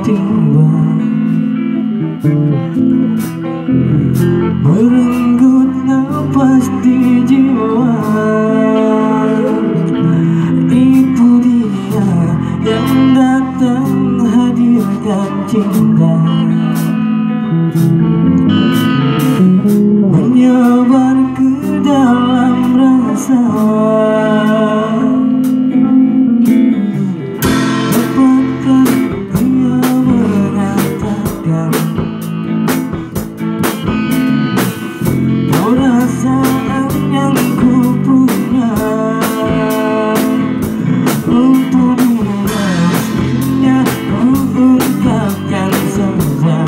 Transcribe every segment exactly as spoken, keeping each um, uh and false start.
tiba-tiba merenggut napas di jiwa. Itu dia yang datang hadirkan cinta, menyebar ke dalam rasa. Dapatkah dia mengatakan perasaan yang ku punya untuk dia, mestinya ku ungkapkan saja.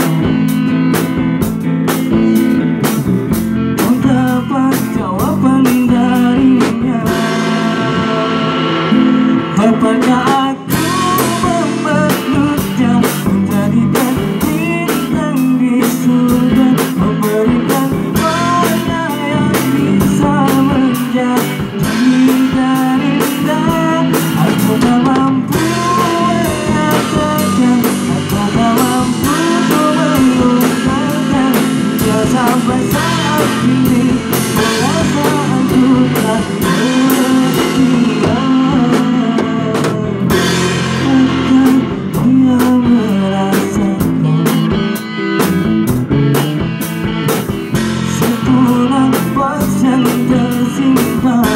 Dapat jawaban darinya. Dapatkah aku memeluknya, menjadikan bintang di surga, memberikan warna yang bisa menjadi indah. Aku tak mampu mengatakan, aku tak mampu mengungkapkan dia sampai saat ini. Perasaanku tak berhenti. Dia merasakan satu nafas yang tersimpan.